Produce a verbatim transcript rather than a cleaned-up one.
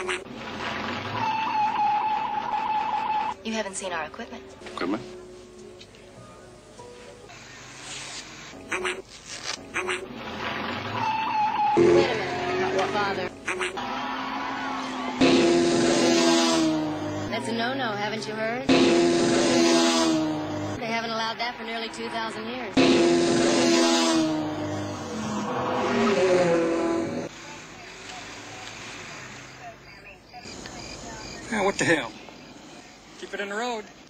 You haven't seen our equipment. Equipment? Wait a minute, what, Father? That's a no-no, haven't you heard? They haven't allowed that for nearly two thousand years. Yeah, what the hell? Keep it in the road.